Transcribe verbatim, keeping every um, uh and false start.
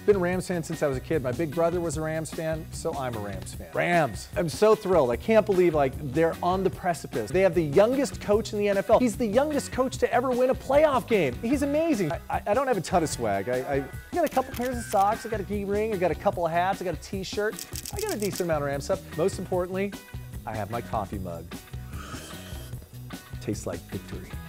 Been a Rams fan since I was a kid. My big brother was a Rams fan, so I'm a Rams fan. Rams. I'm so thrilled. I can't believe like they're on the precipice. They have the youngest coach in the N F L. He's the youngest coach to ever win a playoff game. He's amazing. I, I, I don't have a ton of swag. I, I got a couple pairs of socks. I got a key ring. I got a couple of hats. I got a t-shirt. I got a decent amount of Rams stuff. Most importantly, I have my coffee mug. Tastes like victory.